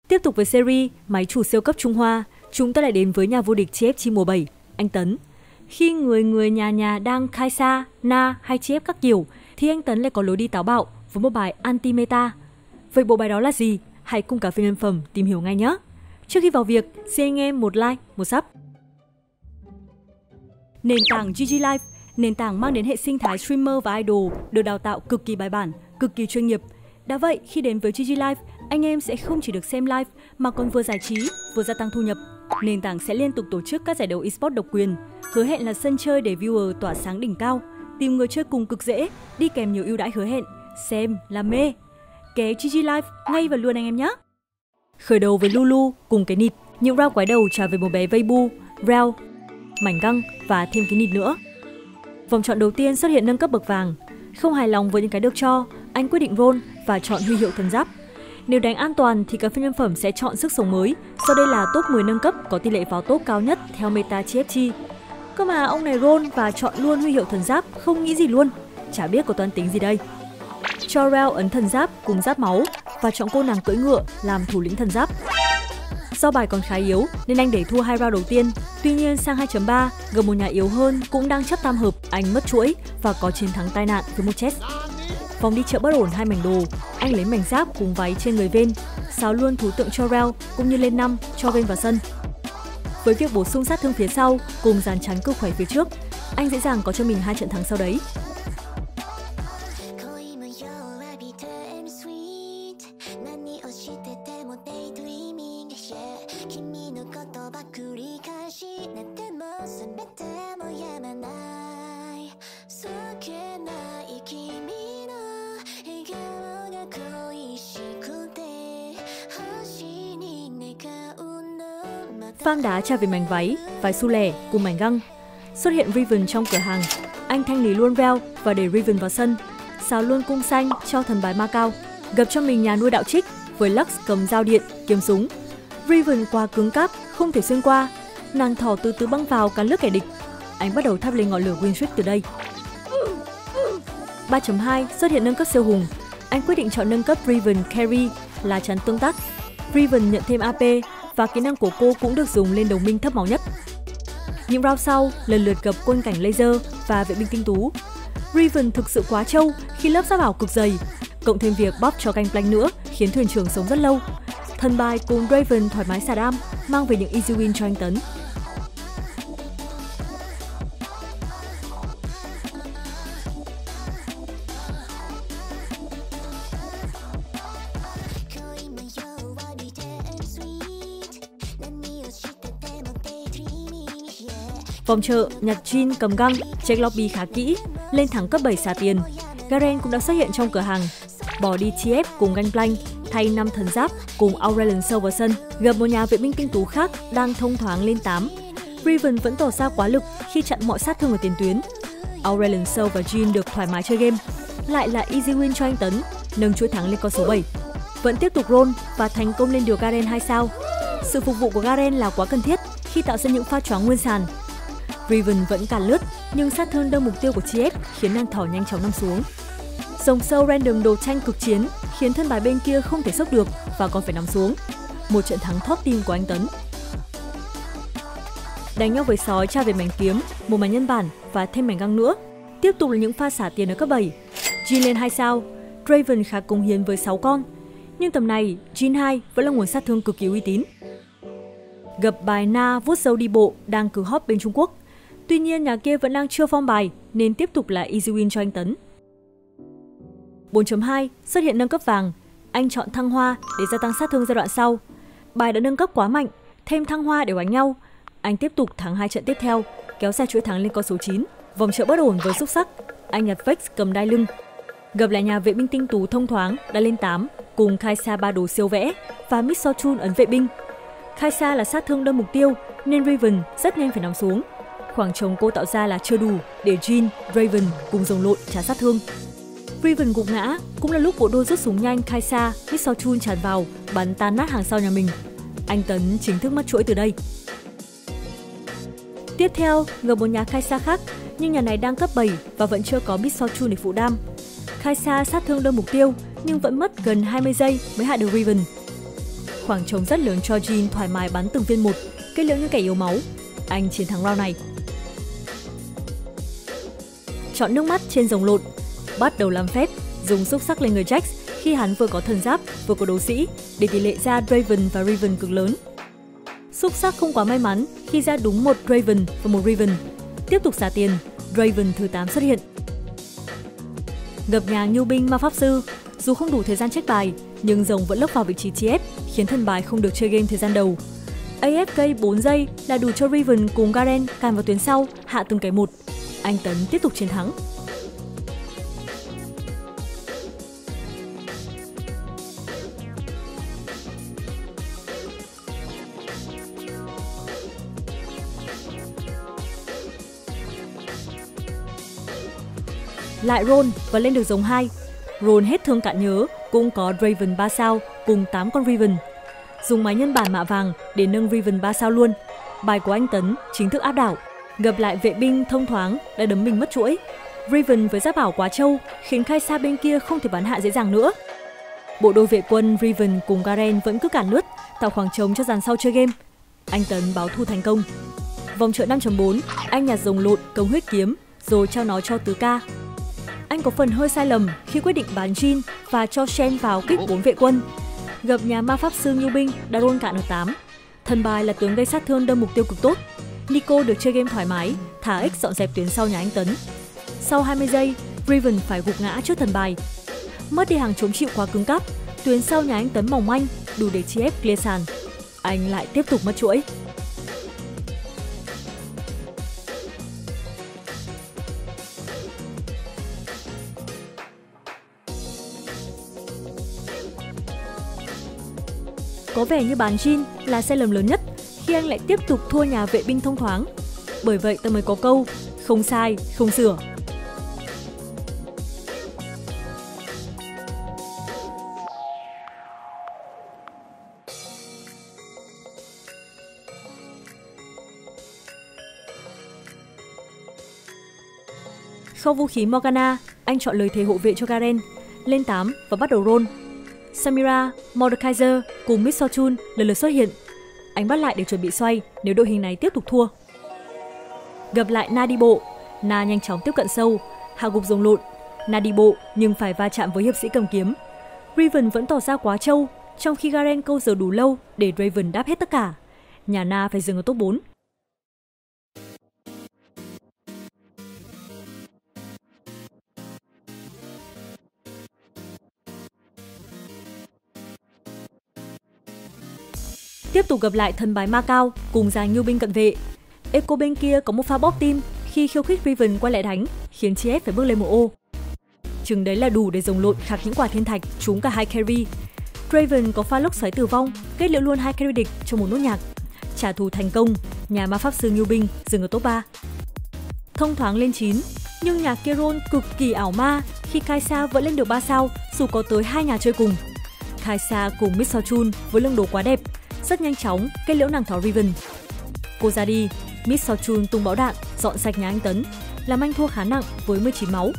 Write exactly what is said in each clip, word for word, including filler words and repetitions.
Tiếp tục với series Máy chủ siêu cấp Trung Hoa, chúng ta lại đến với nhà vô địch tê ép tê mùa bảy, anh Tấn. Khi người người nhà nhà đang khai xa, na hay chê ép các kiểu, thì anh Tấn lại có lối đi táo bạo với một bài anti-meta. Vậy bộ bài đó là gì? Hãy cùng cả phim nhân phẩm tìm hiểu ngay nhé. Trước khi vào việc, xin anh em một like, một sub. Nền tảng giê giê Live, nền tảng mang đến hệ sinh thái streamer và idol được đào tạo cực kỳ bài bản, cực kỳ chuyên nghiệp. Đã vậy, khi đến với giê giê Live, anh em sẽ không chỉ được xem live mà còn vừa giải trí, vừa gia tăng thu nhập. Nền tảng sẽ liên tục tổ chức các giải đấu eSports độc quyền, hứa hẹn là sân chơi để viewer tỏa sáng đỉnh cao, tìm người chơi cùng cực dễ, đi kèm nhiều ưu đãi hứa hẹn, xem là mê. Ké giê giê Live ngay và luôn anh em nhé. Khởi đầu với Lulu cùng cái nịt, những round quái đầu trả về một bé Weibo, Rao, mảnh găng và thêm cái nịt nữa. Vòng chọn đầu tiên xuất hiện nâng cấp bậc vàng. Không hài lòng với những cái được cho, anh quyết định roll và chọn huy hiệu thần giáp. Nếu đánh an toàn thì cà phê nhân phẩm sẽ chọn sức sống mới, do đây là top mười nâng cấp có tỷ lệ vào top cao nhất theo meta tê ép tê. Cơ mà ông này roll và chọn luôn huy hiệu thần giáp, không nghĩ gì luôn, chả biết có toán tính gì đây. Cho Rao ấn thần giáp cùng giáp máu và chọn cô nàng cưỡi ngựa làm thủ lĩnh thần giáp. Do bài còn khá yếu nên anh để thua hai round đầu tiên. Tuy nhiên sang hai chấm ba, gặp một nhà yếu hơn cũng đang chấp tam hợp, anh mất chuỗi và có chiến thắng tai nạn với một chest. Vòng đi chợ bất ổn hai mảnh đồ, anh lấy mảnh giáp cùng váy trên người Vayne, xáo luôn thú tượng cho Rao cũng như lên năm cho Vayne vào sân. Với việc bổ sung sát thương phía sau cùng dàn chắn cực khỏe phía trước, anh dễ dàng có cho mình hai trận thắng sau đấy. Phang đá trả về mảnh váy, váy su lẻ cùng mảnh găng. Xuất hiện Riven trong cửa hàng, anh thanh lý luôn Rao và để Riven vào sân, xáo luôn cung xanh cho thần bài ma cao, gặp cho mình nhà nuôi đạo trích với Lux cầm dao điện, kiếm súng. Riven quá cứng cáp, không thể xuyên qua, nàng thỏ từ từ băng vào cắn lướt kẻ địch. Anh bắt đầu thắp lên ngọn lửa Win Streak từ đây. ba chấm hai xuất hiện nâng cấp siêu hùng, anh quyết định chọn nâng cấp Riven Carry là chắn tương tác. Riven nhận thêm a pê và kỹ năng của cô cũng được dùng lên đồng minh thấp máu nhất. Những round sau lần lượt gặp quân cảnh laser và vệ binh tinh tú. Riven thực sự quá trâu khi lớp giáp ảo cực dày, cộng thêm việc buff cho Gangplank nữa khiến thuyền trưởng sống rất lâu. Thần bài cùng Raven thoải mái xà đam mang về những easy win cho anh Tấn. Vòng chợ, nhặt Jhin cầm găng, check lobby khá kỹ, lên thẳng cấp bảy xả tiền. Garen cũng đã xuất hiện trong cửa hàng, bỏ đi tê ép cùng Gangplank, thay năm thần giáp cùng Aurelion sâu vào sân, gặp một nhà vệ binh tinh tú khác đang thông thoáng lên tám. Riven vẫn tỏ ra quá lực khi chặn mọi sát thương ở tiền tuyến. Aurelion sâu và Jhin được thoải mái chơi game, lại là easy win cho anh Tấn, nâng chuỗi thắng lên con số bảy. Vẫn tiếp tục roll và thành công lên điều Garen hai sao. Sự phục vụ của Garen là quá cần thiết khi tạo ra những pha choáng nguyên sàn. Riven vẫn cản lướt, nhưng sát thương đâm mục tiêu của tê ép khiến nàng thỏ nhanh chóng nằm xuống. Rồng sâu random đồ tranh cực chiến khiến thân bài bên kia không thể sốc được và còn phải nằm xuống. Một trận thắng top team của anh Tấn. Đánh nhau với sói tra về mảnh kiếm, một mảnh nhân bản và thêm mảnh găng nữa. Tiếp tục là những pha xả tiền ở cấp bảy. Jhin lên hai sao, Draven khá cống hiến với sáu con. Nhưng tầm này, Jhin hai vẫn là nguồn sát thương cực kỳ uy tín. Gặp bài Na vuốt dâu đi bộ đang cứ hot bên Trung Quốc. Tuy nhiên nhà kia vẫn đang chưa form bài nên tiếp tục là easy win cho anh Tấn. bốn chấm hai xuất hiện nâng cấp vàng, anh chọn thăng hoa để gia tăng sát thương giai đoạn sau. Bài đã nâng cấp quá mạnh, thêm thăng hoa để đánh nhau. Anh tiếp tục thắng hai trận tiếp theo, kéo dài chuỗi thắng lên con số chín. Vòng chợ bất ổn với xúc sắc, anh nhặt Vex cầm đai lưng. Gặp lại nhà vệ binh tinh tú thông thoáng đã lên tám cùng Kaisa ba đồ siêu vẽ và Miss Fortune ấn vệ binh. Kaisa là sát thương đâm mục tiêu nên Riven rất nhanh phải nằm xuống. Khoảng trống cô tạo ra là chưa đủ để Jhin, Raven cùng rồng lộn trả sát thương. Riven gục ngã, cũng là lúc bộ đôi rút súng nhanh Kaisa, Miss Fortune tràn vào, bắn tan nát hàng sau nhà mình. Anh Tấn chính thức mất chuỗi từ đây. Tiếp theo, gặp một nhà Kaisa khác, nhưng nhà này đang cấp bảy và vẫn chưa có Miss Fortune để phụ đam. Kaisa sát thương đâm mục tiêu, nhưng vẫn mất gần hai mươi giây mới hạ được Riven. khoảng trống rất lớn cho Jhin thoải mái bắn từng viên một, kết liễu những kẻ yếu máu. Anh chiến thắng round này. Chọn nước mắt trên rồng lộn. Bắt đầu làm phép, dùng xúc sắc lên người Jax khi hắn vừa có thần giáp, vừa có đấu sĩ, để tỷ lệ ra Draven và Riven cực lớn. Xúc sắc không quá may mắn khi ra đúng một Draven và một Riven. Tiếp tục xả tiền, Draven thứ tám xuất hiện. Ngập nhà Ngưu binh ma pháp sư. Dù không đủ thời gian check bài, nhưng rồng vẫn lấp vào vị trí tê ép, khiến thần bài không được chơi game thời gian đầu. a ép ca bốn giây là đủ cho Riven cùng Garen càn vào tuyến sau, hạ từng cái một. Anh Tấn tiếp tục chiến thắng. Lại roll và lên được rồng hai. Roll hết thương cạn nhớ, cũng có Draven ba sao cùng tám con Riven. Dùng máy nhân bản mạ vàng để nâng Riven ba sao luôn. Bài của anh Tấn chính thức áp đảo. Gặp lại vệ binh thông thoáng đã đấm mình mất chuỗi. Riven với giáp bảo quá trâu khiến Kai'Sa bên kia không thể bắn hạ dễ dàng nữa. Bộ đôi vệ quân Riven cùng Garen vẫn cứ cản lướt, tạo khoảng trống cho dàn sau chơi game. Anh Tấn báo thù thành công. Vòng chợ năm chấm bốn, anh nhặt rồng lộn cống huyết kiếm rồi trao nó cho tứ ca. Anh có phần hơi sai lầm khi quyết định bán Jhin và cho Shen vào kích bốn vệ quân. Gặp nhà ma pháp sư Ngưu binh đã roll cạn ở tám. Thần bài là tướng gây sát thương đâm mục tiêu cực tốt. Nico được chơi game thoải mái, thả X dọn dẹp tuyến sau nhà anh Tấn. Sau hai mươi giây, Riven phải gục ngã trước thần bài. Mất đi hàng chống chịu quá cứng cáp, tuyến sau nhà anh Tấn mỏng manh, đủ để chi ép clear sàn. Anh lại tiếp tục mất chuỗi. Có vẻ như bán Jhin là sai lầm lớn nhất khi anh lại tiếp tục thua nhà vệ binh thông thoáng. Bởi vậy ta mới có câu, không sai, không sửa. Kho vũ khí Morgana, anh chọn lời thề hộ vệ cho Garen, lên tám và bắt đầu roll. Samira, Mordekaiser cùng Miss Fortune lần lượt xuất hiện. Anh bắt lại để chuẩn bị xoay nếu đội hình này tiếp tục thua. Gặp lại Na đi bộ, Na nhanh chóng tiếp cận sâu, hạ gục rồng lộn. Na đi bộ nhưng phải va chạm với hiệp sĩ cầm kiếm. Riven vẫn tỏ ra quá trâu, trong khi Garen câu giờ đủ lâu để Draven đáp hết tất cả. Nhà Na phải dừng ở top bốn. Tiếp tục gặp lại thần bài ma cao cùng dàn Ngưu binh cận vệ. Echo bên kia có một pha bóp tim khi khiêu khích Riven quay lại đánh, khiến T F phải bước lên một ô. Chừng đấy là đủ để rồng lộn khạc những quả thiên thạch trúng cả hai carry. Draven có pha lốc xoáy tử vong, kết liễu luôn hai carry địch trong một nốt nhạc. Trả thù thành công, nhà ma pháp sư Ngưu binh dừng ở top ba. Thông thoáng lên chín, nhưng nhà kia roll cực kỳ ảo ma khi Kai'Sa vẫn lên được ba sao dù có tới hai nhà chơi cùng. Kai'Sa cùng Miss Fortune với lưng đồ quá đẹp, rất nhanh chóng kết liễu nàng thỏ Riven. Cô ra đi, Miss Fortune tung bão đạn dọn sạch nhà anh Tấn, làm anh thua khá nặng với mười chín máu.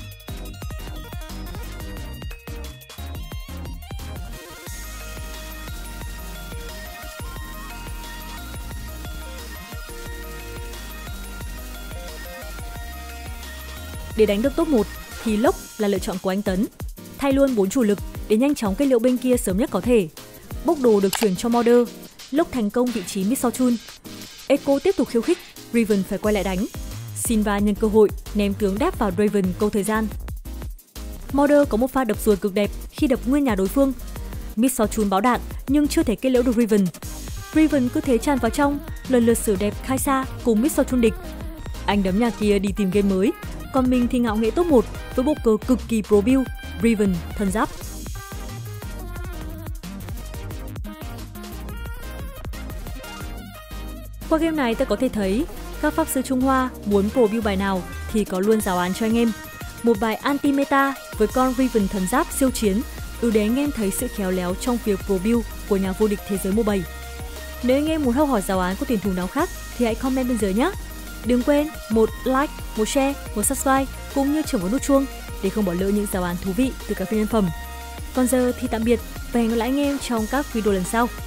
Để đánh được top một thì Lốc là lựa chọn của anh Tấn. Thay luôn bốn chủ lực để nhanh chóng kết liễu bên kia sớm nhất có thể. Bốc đồ được chuyển cho Mother, Lốc thành công vị trí Miss Fortune. Echo tiếp tục khiêu khích, Riven phải quay lại đánh. Sylva nhân cơ hội ném tướng đáp vào Draven câu thời gian. Mother có một pha đập ruồi cực đẹp khi đập nguyên nhà đối phương. Miss Fortune báo đạn nhưng chưa thể kết liễu được Riven. Riven cứ thế tràn vào trong, lần lượt xử đẹp Kai'Sa cùng Miss Fortune địch. Anh đấm nhà kia đi tìm game mới, còn mình thì ngạo nghễ top một với bộ cờ cực kỳ pro build, Riven thân giáp. Qua game này ta có thể thấy các pháp sư Trung Hoa muốn pro build bài nào thì có luôn giáo án cho anh em. Một bài anti meta với con Riven thần giáp siêu chiến đủ để anh em thấy sự khéo léo trong việc pro build của nhà vô địch thế giới mobile. Nếu anh em muốn học hỏi giáo án của tuyển thủ nào khác thì hãy comment bên dưới nhé. Đừng quên một like, một share, một subscribe cũng như chưởng vào nút chuông để không bỏ lỡ những giáo án thú vị từ các phiên nhân phẩm. Còn giờ thì tạm biệt Và hẹn gặp lại anh em trong các video lần sau.